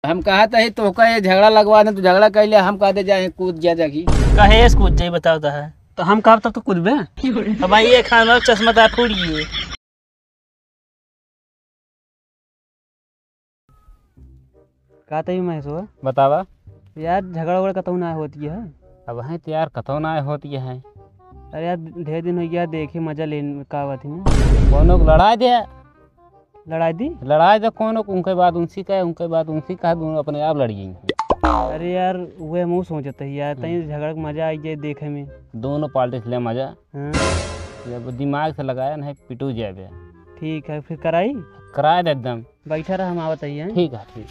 हम कहा था तो ये झगड़ा लगवा दे तो झगड़ा कर लिया। हम कहते जाए कूद जा जागी कहे कूद जाए बताओ है तो हम कहा तब तो कूदबे। अब भाई ये खाना चश्मा तो फूटिए कहते ही मैं सो बतावा यार झगड़ा वगड़ा कतौ ना होती है। अब है तो यार कतो ना होती है। अरे यार ढेर दिन हो गया देखे मजा लेने का बात है ना। कोनो को लड़ाई दे लड़ाई दे कोनो को उनके बाद उनसी का दोनों अपने आप लड़िए। अरे यार वो मुँह सोचते है यार तई झगड़ा का मजा आई जाए देखे में दोनों पार्टी से ले मजा। हाँ। जब दिमाग से लगाया ना पिटू जाए। ठीक है फिर कराई दे एकदम बैठा रहा हम आवत है। ठीक है ठीक।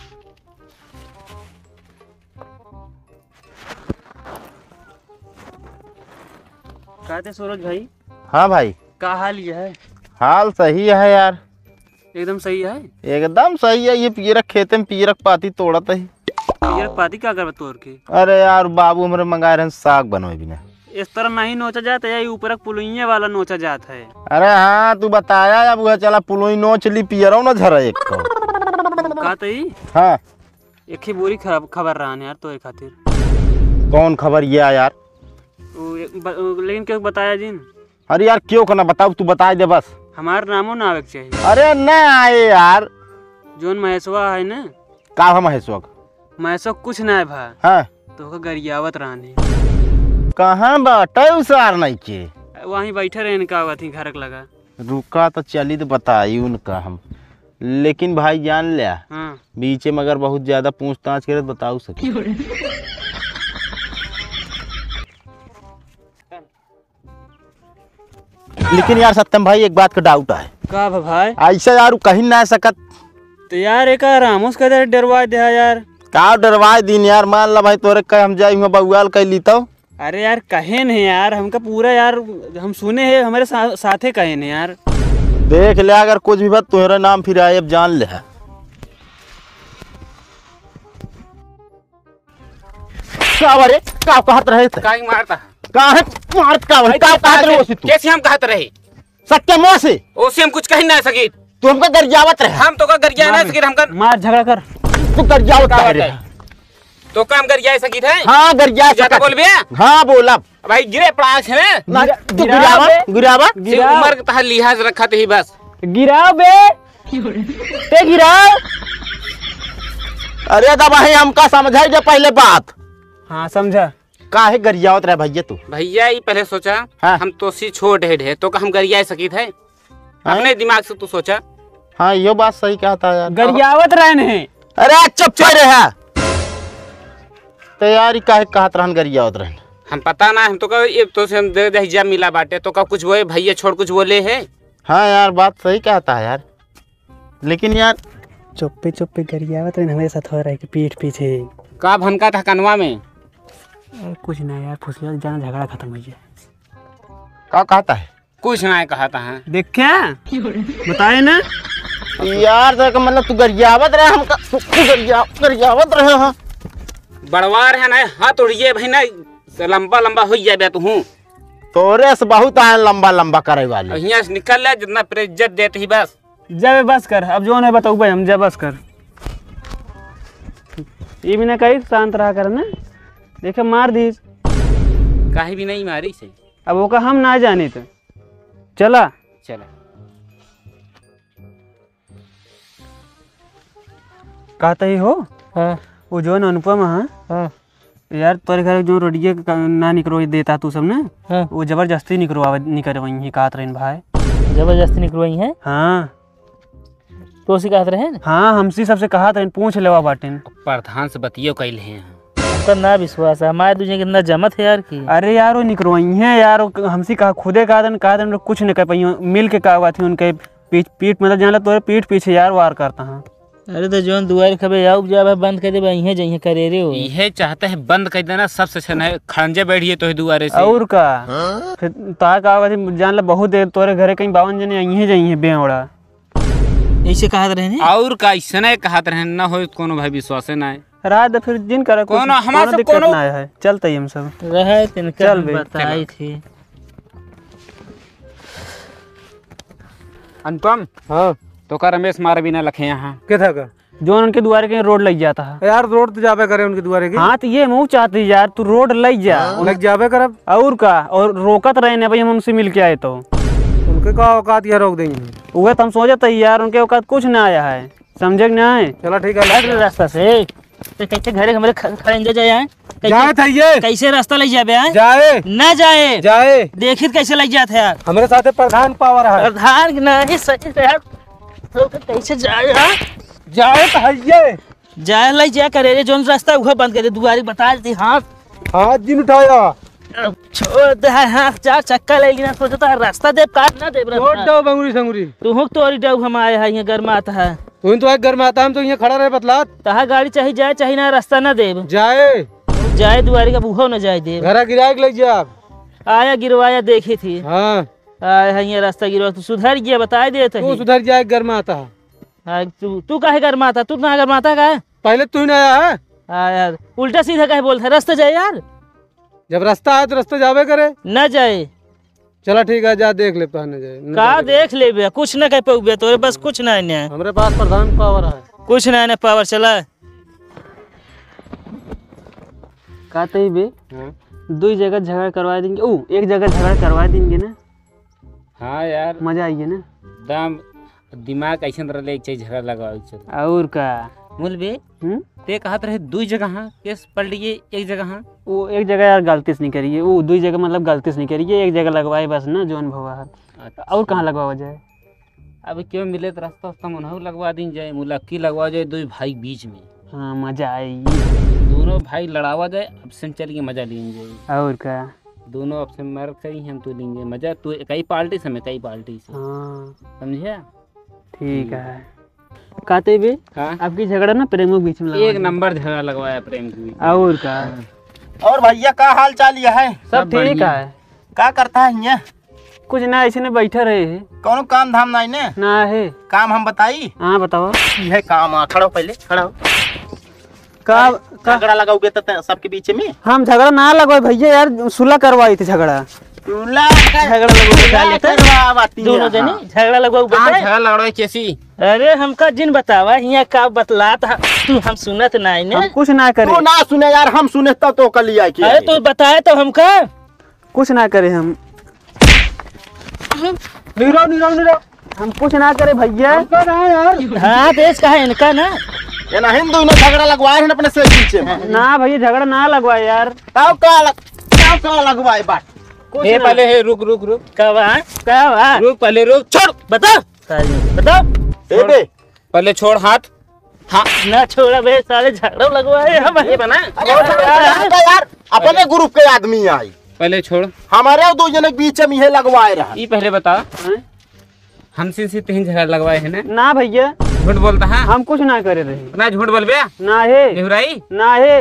कहते सूरज भाई। हाँ भाई का हाल ये है? हाल सही है यार एकदम सही है। एकदम सही है। ये पीरक खेते में पीरक पाती तोड़त है। पीरक पाती क्या कर तोड़ के? अरे यार बाबू हमारे मंगाए रहे साग बनवे बिना। इस तरह नहीं नोचा जाता है ऊपर पुलुइया वाला नोचा जाता है। अरे हाँ तू बताया अब वह चला पुलोई नोच ली पियरो ना झरा एक तो। कहते ही हाँ एक ही बुरी खबर रहा यार तो खातिर। कौन खबर ये यार? लेकिन क्यों बताया जिन? अरे यार क्यों करना बताओ तू बता दे बस। हमारा नामो ना आवे चाहिए। अरे न आए यार जोन महेशवा है ना का हम महेशवा कुछ ना है भा। हाँ तो गरियावत रहने कहाँ बाटे उसार नहीं के वहीं बैठे रहे का हुआ थी घर लगा। रुका तो चली तो बताई उनका हम। लेकिन भाई जान लिया हाँ। बीच में अगर बहुत ज्यादा पूछताछ करे तो बताऊ सके। लेकिन यार सत्यम भाई एक बात का डाउट है। का भाई? ऐसा यार कहीं ना सकत तो यार एक रामोस का डरवा दे यार। का डरवाए दिन यार मान ला भाई तोरे कह हम जाई बउआल कह ली तो। अरे यार कहे नहीं यार हमका पूरा यार हम सुने हैं हमारे साथे कहे नहीं यार। देख ले अगर कुछ भी बात तुम्हारा नाम फिर आए अब जान ले। का कहत रहे थे? काहे मारता? काहे मारत का भाई का कहत रहे ओसी तू? कैसे हम कहत रहे? सत्य मुंह से ओसे हम कुछ कह ना सकी। तू हमका गरियावत रहे। हम तो का गरिया ना सकी हमका मार झगड़ा कर। तू गरियावत रहे तो काम गरिया सकी थे। हां गरिया ज्यादा बोल बे। हां बोला भाई गिरे पड़ा है ना। तू गिरावा उम्र का लिहाज रखा थे ही बस। गिराओ बे ते गिराओ। अरे दबा है हमका समझाई जा पहले बात। हाँ समझा। काहे गरियावत रहे भैया तू? भैया ही पहले सोचा। हाँ। हम तो सी छोट है तो हम गरिया सकी थे अपने दिमाग से तू सोचा। हाँ ये बात सही कहता यार गरियावत रहे। अरे चुप रहे तैयारी काहे कहत रहन गरियावत रहे। हम पता ना हम तो ये तो से हम दे दहिजा मिला बाटे तो का कुछ वो भैया छोड़ कुछ बोले है। हाँ यार बात सही कहता है यार। लेकिन यार चुप्पे गरियावत रहे हमारे साथ हो रहा है कि पीठ पीछे का भनका था कनवा में। कुछ ना यार फुसलिया जाना झगड़ा खत्म हो गया। का कहता है? कुछ ना कहा था। देख क्या बताए ना यार तो मतलब तू गरियावत रहे हमका तू गरियावत रहे। हाँ बड़वार है ना हाथ उड़िए भाई ना लंबा लंबा हो जाए तू तोरे से बहुत आए लंबा करे वाले। यहाँ से निकल ले जितना इज्जत देते ही बस जब बस कर। अब जो है बताऊ भाई हम जब बस कर ये भी ना कही शांत रहा कर ना। देखे मार दी काहे भी नहीं मारी से। अब वो का हम ना जाने तो चला कहता ही हो। हाँ। वो जो है अनुपम हाँ। यार तोरे घर जो रोडिये ना निकलवा देता तू सब ना। हाँ। वो जबरदस्ती निकलवाई कहत रहे भाई। जबरदस्ती निकलवाई है? हाँ तो उसी कहत रहे। हाँ हमसी सबसे कहा था पूछ लेवा बाटे। प्रधान से बतियो कैल हैं हमका ना विश्वास है हमारे दूसरे कितना जमत है यार की। अरे यार वो निकलवाई है यार हमसी कहा खुदे कहा था कुछ नहीं कर पाई मिल के कहा थी उनके पीठ मतलब जान तोरे पीठ पीछे यार वार करता है। अरे तो जोन दुआर खबे आउ जा बंद कर दे यहीं जहीं करे रे हो। यह चाहते हैं बंद कर देना सबसे अच्छा है खंजे बैठिए तो दुआरे से और का फिर तार कहा थी जान ला बहुत देर तोरे घरे कहीं 52 जने यहीं जहीं बेवड़ा ऐसे कहत रहे और का ऐसे कहत रहे ना हो कोनो भाई विश्वास ना है रात फिर जिन करे कोनो हमारे कोनो ना है चलते ही हम सब रहे तिनका बताई थी। अनुपम हाँ तो का रमेश मारे बिना लखे यहाँ क्या था का जो उनके द्वारे के रोड लग जाता है। यार रोड तो जावे करे उनके द्वारे की। हाँ तो ये मुँह चाहती यार, तू रोड लग जा। लग जावे कर अब। और का, और रोकत रहे ना भाई, हम उनसे मिल के आए तो उनके का औकात ये रोक देंगे। वह तो हम सोचे थे यार, उनके औकात कुछ ना आया है, समझे कि नहीं। चलो ठीक है, रास्ता से तो कैसे घरे हमारे खड़े जाए जाए था ये कैसे रास्ता लग जाए यार? जाए ना जाए जाए देखित कैसे लग जाते यार? हमारे साथ प्रधान पावर है। प्रधान नहीं सही यार, तो कैसे जाए यार? जाए तो है ये। जाए लग जाए करे रे, जोन रास्ता वह बंद करे, दुआरी बता दी। हाँ हाथ जिन उठाया, छोड़ दे, हाँ चार चक्का ले लेना, सोचता है रास्ता दे काट ना दे। छोड़ दो बंगुरी संगुरी। तू हो तो और डब हम आए हैं, यहाँ घर में आता है। तू तो एक घर में आता, हम तो यहाँ खड़ा रहे बतलात। तहा गाड़ी चाहिए जाए चाहिए ना, रास्ता ना दे जाए जाए दुआरी का बूहो न जाए दे। घर गिरा के लग जा आप। आया गिरवाया देखी थी। हाँ आया है ये रास्ता गिरवा, तू सुधर गया बता दे। तू सुधर जाए, घर में आता है। तू काहे घर में आता? तू ना घर में आता का? पहले तू ही ना आया है। यार उल्टा सीधा काहे बोलता है? रास्ता जाए यार। जब रास्ता आया तो रास्ता जावे करे। न जाए चला ठीक है, जा देख ले पहने जाए। का देख ले बे, कुछ न कह पे तोरे बस कुछ ना है। हमारे पास प्रधान पावर है। कुछ ना है पावर। चला कहते ही बे, दो जगह झगड़ा करवा देंगे। ओ एक जगह झगड़ा करवा देंगे ना। हाँ यार, मजा आइए ना। दाम दिमाग ऐसा रहे एक चीज झगड़ा लगाओ चल। और का मूल बे ते कहत रहे दू जगह हाँ केस पढ़ लिए एक जगह हाँ। वो एक जगह यार गलती से नहीं करिए, वो दो जगह मतलब गलती से नहीं करिए, एक जगह लगवाए बस ना जोन भवा है। और कहाँ लगवा जाए? अब क्यों मिले तो रास्ता उस्ता मनहू लगवा दी जाए, मुलक्की लगवा जाए दो भाई बीच में। हाँ मजा आएगी, दोनों भाई लड़ावा जाए, अब चल के मजा लेंगे। और का दोनों अब से मर करी हम तो लेंगे मजा, तू कई पार्टी से मैं कई पार्टी से। हाँ समझे? ठीक है। कहते भी हाँ आपकी झगड़ा ना प्रेमों के बीच में एक नंबर झगड़ा लगवाया प्रेम की। और का और भैया का हाल चाल यह है? सब ठीक है। का करता है यहाँ? कुछ ना, ऐसे ने बैठे रहे हैं। कौन काम धाम नहीं ने? ना है काम हम बताई। हाँ बताओ। यह काम खड़ो, पहले खड़ो। का झगड़ा लगाओगे तो सबके बीच में? हम झगड़ा ना लगवाए भैया यार, सुलह करवाई थी झगड़ा। झगड़ा दोनों जने झगड़ा लगवाऊ बताए। झगड़ा लड़ाई कैसी? अरे हमका जिन बतावा यहाँ का बतलात तू, हम सुनत नहीं ने। हम कुछ ना करे। तू ना सुने यार, हम सुने तब तो कल लिया। अरे तू बताए तो हमका कुछ ना करे हम। नीरव हम कुछ ना करे भैया। हाँ देश का है इनका ना। ये ना हिंदू ने झगड़ा लगवाए हैं अपने से बीच में। ना भैया झगड़ा ना लगवाए यार। तब का लगवाए बात? ये पहले है रुक रुक रुक कवा रुक, पहले रुक, छोड़ बताओ बताओ। बे पहले छोड़ हाथ। हाँ ना छोड़ा बे, सारे झगड़ा लगवाए हम ये बना यार, अपने ग्रुप के आदमी आई। पहले छोड़, हमारे दो जने के बीच में यह लगवाए रहा। ये पहले बता हमसे से तीन झगड़ा लगवाए है ना भैया, झूठ बोलता है। हम कुछ ना करे रहे। ना झूठ बोल बे। ना है निहुराई ना है।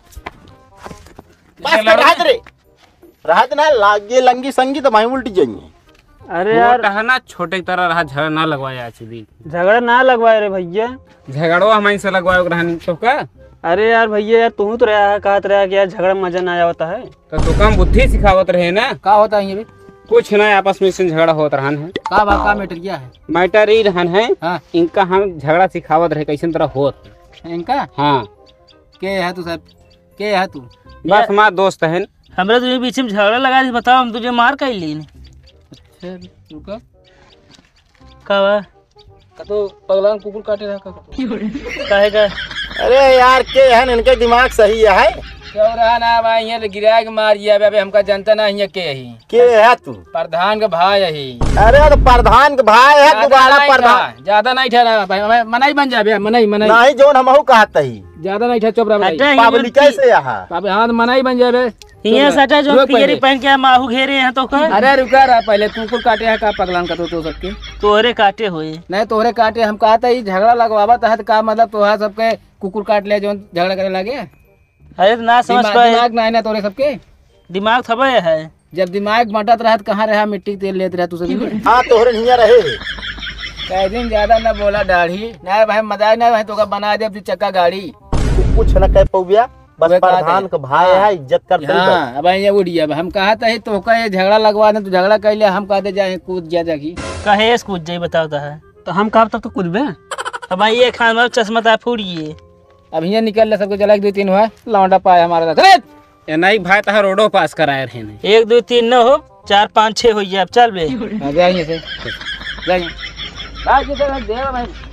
बस राहत ना लागे लंगी संगी तो मैं उल्टी जाइए। अरे यार है ना, छोटे की तरह रहा, झगड़ा ना लगवाया भी। झगड़ा ना लगवाए रे भैया। झगड़ो हमारे से लगवाए रहनी तो का। अरे यार भैया यार, तू तो रहा कहत रहा कि यार झगड़ा में मजा ना आया होता है। तो कम बुद्धि सिखावत रहे ना। का होता है ये? कुछ ना, आपस में से झगड़ा होता रहन है। का मैटर क्या है? मैटर ही रहन है। हाँ। इनका हम झगड़ा सिखावत रहे कैसे तरह होत। इनका हाँ के है तू साहब, के है तू? बस हमारा दोस्त है। हमरा तुझे बीच में झगड़ा लगा दी, बताओ हम तुझे मार कर ली। अच्छा रुका का तो पगला कुकुर काटे रहा कहेगा। अरे यार के है, इनके दिमाग सही है। क्यों रहा ना भाई, यहाँ गिरा के मार दिया बे, हमका जनता ना यहाँ के है तू? प्रधान का भाई यही। अरे तो प्रधान के भाई है, दोबारा प्रधान ज्यादा नहीं ठहरा भाई, मनाई बन जाबे, मनाई नहीं जोन हमहू कहत ही। ज्यादा नहीं ठहरा, चुप रहा पाबली कैसे यहाँ? हाँ मनाई बन जाबे। यहाँ सटा जो पियरी पहन के माहू घेरे हैं तो कर। अरे रुका रहा, पहले कुकुर काटे है का पगलान का तो सबके तोहरे काटे हुए नहीं, तोहरे काटे। हम कहता ही झगड़ा लगवावा है तो का मतलब तोहरा सबके कुकुर काट ले जो झगड़ा करे लगे। अरे ना समझ पाए, दिमाग ना है ना तोरे सबके, दिमाग थबे है। जब दिमाग बंटत रहा कहाँ रहा, मिट्टी तेल लेते रहा तू सब। हाँ तोहरे नहीं रहे। कई दिन ज्यादा ना बोला दाढ़ी ना भाई, मजाक ना भाई, तो का बना दे अपनी चक्का गाड़ी। कुछ न कह पौबिया, बस प्रधान का भाई है, इज्जत कर। हाँ अब ये उड़िया हम कहा था तो का ये झगड़ा लगवा दे, तो झगड़ा कर लिया। हम कहते जाए कूद जा जाकी कहे कूद जाए बताता है तो हम कब तक तो कूदबे। अब ये खान चश्मा ता फूड़िए अब यहाँ निकल ले सबको चला 1 2 3 हुआ लौंडा पाया हमारा चले नहीं भाई तहा रोडो पास कराए रहे 1 2 3 न हो 4 5 6 हो जाए अब चल बे आ जा यहीं से जा भाई